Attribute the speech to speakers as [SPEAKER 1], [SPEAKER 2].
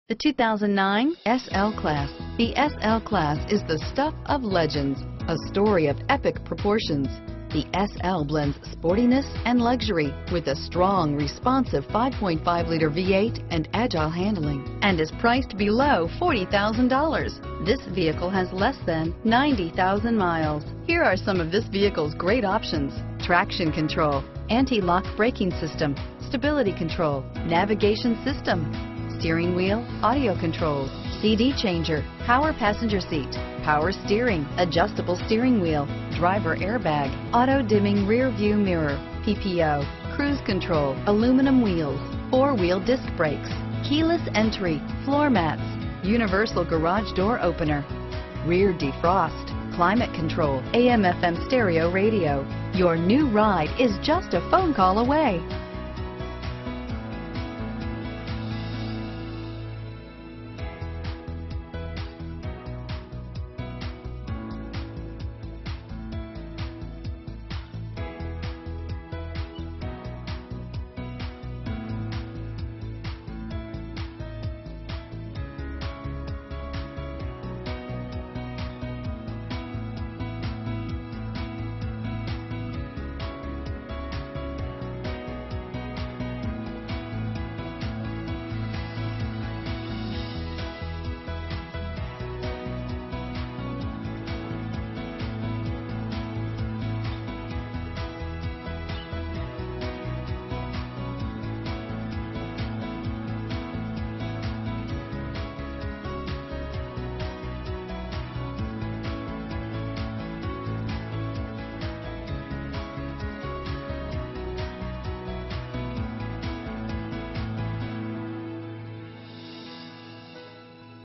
[SPEAKER 1] The 2009 SL Class. The SL Class is the stuff of legends, a story of epic proportions. The SL blends sportiness and luxury with a strong, responsive 5.5-liter V8 and agile handling, and is priced below $40,000. This vehicle has less than 90,000 miles. Here are some of this vehicle's great options: traction control, anti-lock braking system, stability control, navigation system, steering wheel audio controls, CD changer, power passenger seat, power steering, adjustable steering wheel, driver airbag, auto dimming rear view mirror, PPO, cruise control, aluminum wheels, four-wheel disc brakes, keyless entry, floor mats, universal garage door opener, rear defrost, climate control, AM/FM stereo radio. Your new ride is just a phone call away.